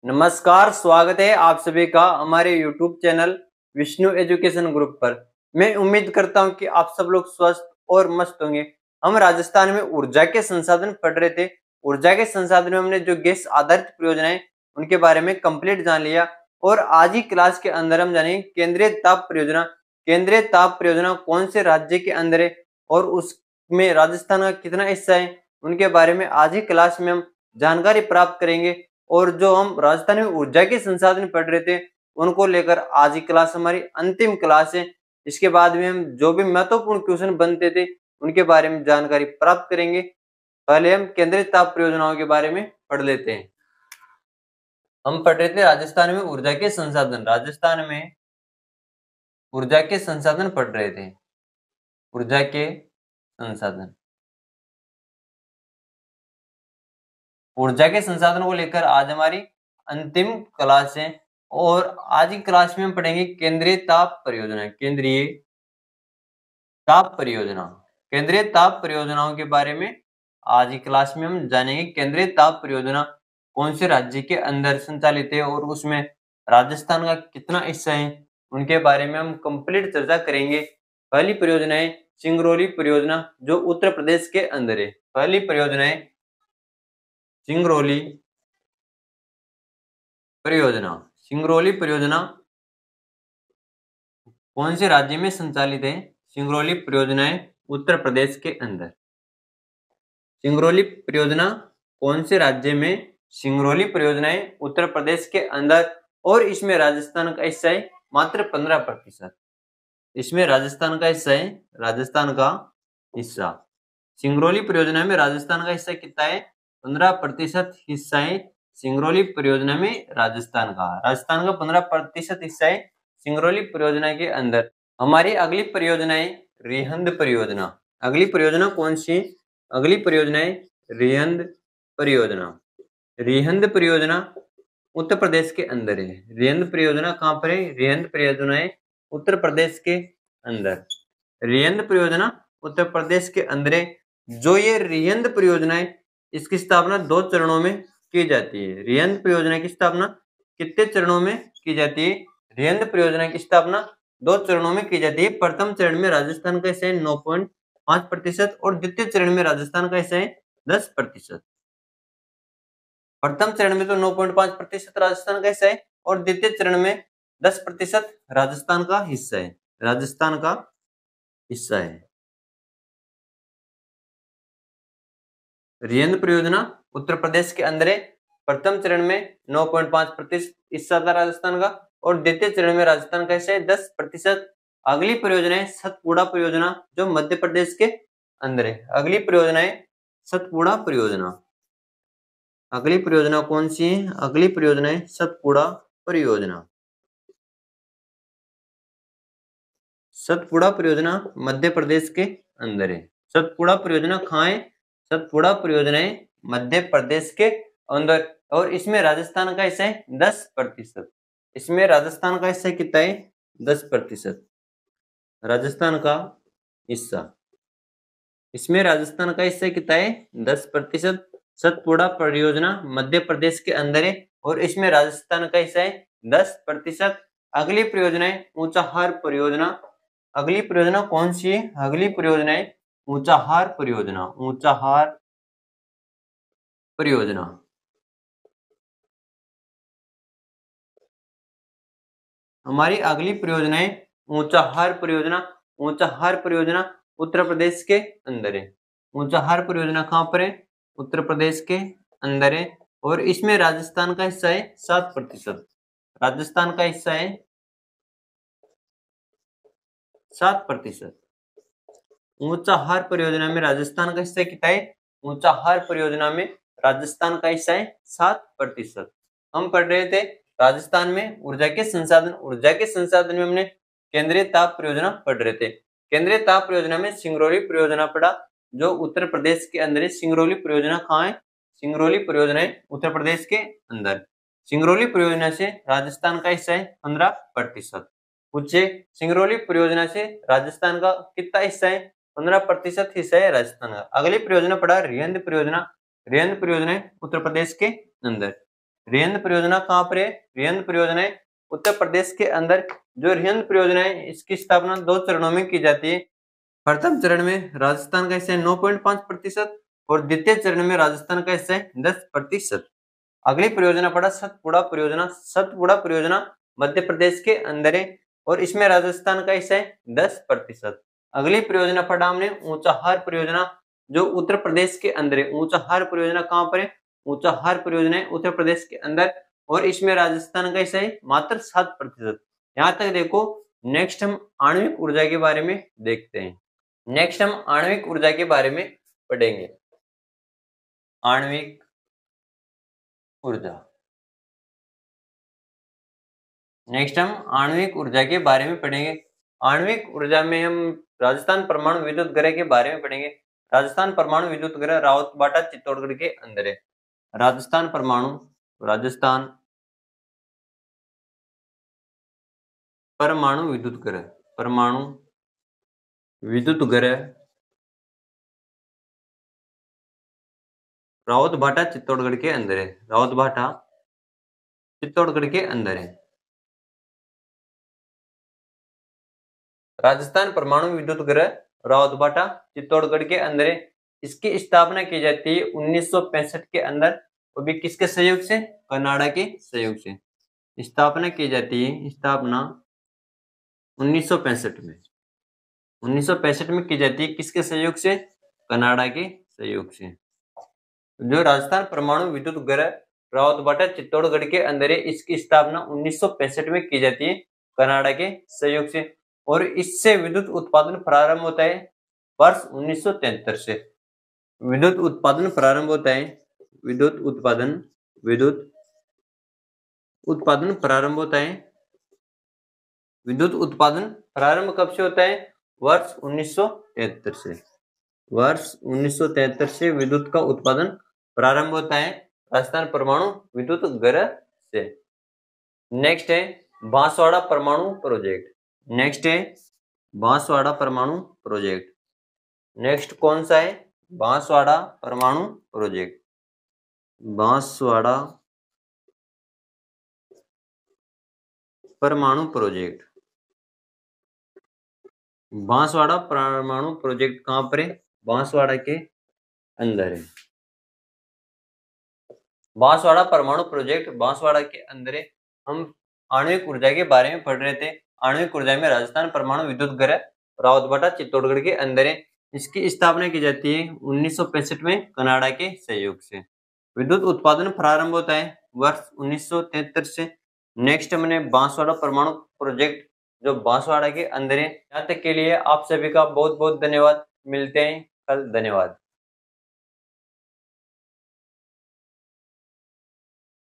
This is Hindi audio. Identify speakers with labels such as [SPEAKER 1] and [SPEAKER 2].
[SPEAKER 1] नमस्कार, स्वागत है आप सभी का हमारे YouTube channel Vishnu education group पर। मैं उम्मीद करता हूं कि आप सब लोग स्वस्थ और मस्त होंगे। हम राजस्थान में ऊर्जा के संसाधन पढ़ रहे थे। ऊर्जा के संसाधन में हमने जो गैस आधारित परियोजनाएं उनके बारे में कंप्लीट जान लिया और आज ही क्लास के अंदर हम जानेंगे केंद्रीय ताप परियोजना। केंद्रीय ताप परियोजना कौन से राज्य के अंदर है और उसमें राजस्थान का कितना हिस्सा है, उनके बारे में आज ही क्लास में हम जानकारी प्राप्त करेंगे। और जो हम राजस्थान में ऊर्जा के संसाधन पढ़ रहे थे उनको लेकर आज की क्लास हमारी अंतिम क्लास है। इसके बाद में हम जो भी महत्वपूर्ण क्वेश्चन बनते थे उनके बारे में जानकारी प्राप्त करेंगे। पहले हम केंद्रीय ताप परियोजनाओं के बारे में पढ़ लेते हैं। हम पढ़ रहे थे राजस्थान में ऊर्जा के संसाधन। राजस्थान में ऊर्जा के संसाधन पढ़ रहे थे। ऊर्जा के संसाधन, ऊर्जा के संसाधनों को लेकर आज हमारी अंतिम क्लास है और आज की क्लास में हम पढ़ेंगे केंद्रीय ताप परियोजना। केंद्रीय ताप परियोजना, केंद्रीय ताप परियोजनाओं के बारे में आज की क्लास में हम जानेंगे। केंद्रीय ताप परियोजना कौन से राज्य के अंदर संचालित है और उसमें राजस्थान का कितना हिस्सा है, उनके बारे में हम कंप्लीट चर्चा करेंगे। पहली परियोजना है सिंगरौली परियोजना जो उत्तर प्रदेश के अंदर है। पहली परियोजना है सिंगरौली परियोजना। सिंगरौली परियोजना कौन से राज्य में संचालित है? सिंगरौली परियोजनाएं उत्तर प्रदेश के अंदर। सिंगरौली परियोजना कौन से राज्य में? सिंगरौली परियोजनाएं उत्तर प्रदेश के अंदर और इसमें राजस्थान का हिस्सा है मात्र 15%। इसमें राजस्थान का हिस्सा है, राजस्थान का हिस्सा। सिंगरौली परियोजना में राजस्थान का हिस्सा कितना है? 15% हिस्सा है सिंगरौली परियोजना में राजस्थान का। राजस्थान का 15% हिस्सा है सिंगरौली परियोजना के अंदर। हमारी अगली परियोजना है रिहंद परियोजना। अगली परियोजना कौन सी? अगली परियोजना है रिहंद परियोजना। रिहंद परियोजना उत्तर प्रदेश के अंदर है। रिहंद परियोजना कहाँ पर है? रिहंद परियोजना है उत्तर प्रदेश के अंदर। रिहंद परियोजना उत्तर प्रदेश के अंदर है। जो ये रिहंद परियोजना है इसकी स्थापना 2 चरणों में की जाती है। रिहंद परियोजना की स्थापना कितने चरणों में की जाती है? रिहंद परियोजना की स्थापना 2 चरणों में की जाती है। प्रथम चरण में राजस्थान का हिस्सा है 9.5% और द्वितीय चरण में राजस्थान का हिस्सा है 10%। प्रथम चरण में तो 9.5% राजस्थान का हिस्सा है और द्वितीय चरण में 10% राजस्थान का हिस्सा है। राजस्थान का हिस्सा है। रिहंद परियोजना उत्तर प्रदेश के अंदर है। प्रथम चरण में 9.5% हिस्सा था राजस्थान का और द्वितीय चरण में राजस्थान का हिस्सा है 10%। अगली परियोजना है सतपुड़ा परियोजना जो मध्य प्रदेश के अंदर है। अगली परियोजना है सतपुड़ा परियोजना। अगली परियोजना कौन सी है? अगली परियोजना है सतपुड़ा परियोजना। सतपुड़ा परियोजना मध्य प्रदेश के अंदर है। सतपुड़ा परियोजना कहाँ है? सतपुड़ा परियोजना है मध्य प्रदेश के अंदर और इसमें राजस्थान का हिस्सा है 10%। इसमें राजस्थान का हिस्सा कितना है? 10%। राजस्थान का हिस्सा, इसमें राजस्थान का हिस्सा कितना है? 10%। सतपुड़ा परियोजना मध्य प्रदेश के अंदर है और इसमें राजस्थान का हिस्सा है 10%। अगली परियोजना है ऊंचाहार परियोजना। अगली परियोजना कौन सी है? अगली परियोजना है ऊंचाहार परियोजना। ऊंचाहार परियोजना। हमारी अगली परियोजना है ऊंचाहार परियोजना। ऊंचाहार परियोजना उत्तर प्रदेश के अंदर है। ऊंचाहार परियोजना कहाँ पर है? उत्तर प्रदेश के अंदर है और इसमें राजस्थान का हिस्सा है 7%। राजस्थान का हिस्सा है 7%। ऊंचाहार परियोजना में राजस्थान का हिस्सा कितना है? ऊंचाहार परियोजना में राजस्थान का हिस्सा है 7%। हम पढ़ रहे थे राजस्थान में ऊर्जा के संसाधन। ऊर्जा के संसाधन में हमने केंद्रीय ताप परियोजना पढ़ रहे थे। केंद्रीय ताप परियोजना में सिंगरौली परियोजना पढ़ा जो उत्तर प्रदेश के अंदर है। सिंगरौली परियोजना कहाँ है? सिंगरौली परियोजना है उत्तर प्रदेश के अंदर। सिंगरौली परियोजना से राजस्थान का हिस्सा है 15%। पूछे सिंगरौली परियोजना से राजस्थान का कितना हिस्सा है? 15% हिस्सा है राजस्थान का। अगली परियोजना पढ़ा रिहंद परियोजना। रिहंद परियोजना है उत्तर प्रदेश के अंदर। रिहंद परियोजना कहाँ पर है? रिहंद परियोजना उत्तर प्रदेश के अंदर। जो रिहंद परियोजना है इसकी स्थापना 2 चरणों में की जाती है। प्रथम चरण में राजस्थान का हिस्सा 9.5% और द्वितीय चरण में राजस्थान का हिस्सा 10%। अगली परियोजना पड़ा सतपुड़ा परियोजना। सतपुड़ा परियोजना मध्य प्रदेश के अंदर है और इसमें राजस्थान का हिस्सा 10%। अगली परियोजना पड़ा हमने ऊंचाहार परियोजना, जो उत्तर प्रदेश के अंदर है। ऊंचाहार परियोजना कहाँ पर है? ऊंचाहार परियोजना है उत्तर प्रदेश के अंदर और इसमें राजस्थान का हिस्सा है मात्र 7%। यहाँ तक देखो। नेक्स्ट हम आणविक ऊर्जा के बारे में देखते हैं। नेक्स्ट हम आणविक ऊर्जा के बारे में पढ़ेंगे। आणविक ऊर्जा। नेक्स्ट हम आणविक ऊर्जा के बारे में पढ़ेंगे। आणविक ऊर्जा में हम राजस्थान परमाणु विद्युत गृह के बारे में पढ़ेंगे। राजस्थान परमाणु विद्युत गृह रावतबाटा चित्तौड़गढ़ के अंदर है। राजस्थान परमाणु विद्युत गृह, परमाणु विद्युत गृह रावतबाटा चित्तौड़गढ़ के अंदर है। रावतबाटा चित्तौड़गढ़ के अंदर है। राजस्थान परमाणु विद्युत गृह रावतबाटा चित्तौड़गढ़ के अंदर है। इसकी स्थापना की जाती है 1965 के अंदर, वो भी किसके सहयोग से? कनाडा के सहयोग से स्थापना की जाती है। स्थापना 1965 में 1965 में की जाती है। किसके सहयोग से? कनाडा के सहयोग से। जो राजस्थान परमाणु विद्युत गृह रावतबाटा चित्तौड़गढ़ के अंदर है, इसकी स्थापना 1965 में की जाती है कनाडा के सहयोग से और इससे विद्युत उत्पादन प्रारंभ होता है वर्ष 1973 से। विद्युत उत्पादन प्रारंभ होता है। विद्युत उत्पादन प्रारंभ होता है। विद्युत उत्पादन प्रारंभ कब से होता है? वर्ष 1973 से। वर्ष 1973 से विद्युत का उत्पादन प्रारंभ होता है राजस्थान परमाणु विद्युत गृह से। नेक्स्ट है बांसवाड़ा परमाणु प्रोजेक्ट। नेक्स्ट है बांसवाड़ा परमाणु प्रोजेक्ट। नेक्स्ट कौन सा है? बांसवाड़ा परमाणु प्रोजेक्ट। बांसवाड़ा परमाणु प्रोजेक्ट। बांसवाड़ा परमाणु प्रोजेक्ट कहां पर है? बांसवाड़ा के अंदर है। बांसवाड़ा परमाणु प्रोजेक्ट बांसवाड़ा के अंदर है। हम आणविक ऊर्जा के बारे में पढ़ रहे थे। आणविक ऊर्जा में राजस्थान परमाणु विद्युत गृह रावतबाटा चित्तौड़गढ़ के अंदर है। इसकी स्थापना की जाती है 1965 में कनाडा के सहयोग से। विद्युत उत्पादन प्रारंभ होता है वर्ष 1973 से। नेक्स्ट हमने बांसवाड़ा परमाणु प्रोजेक्ट जो बांसवाड़ा के अंदर है। यहाँ तक के लिए आप सभी का बहुत बहुत धन्यवाद। मिलते हैं कल। धन्यवाद।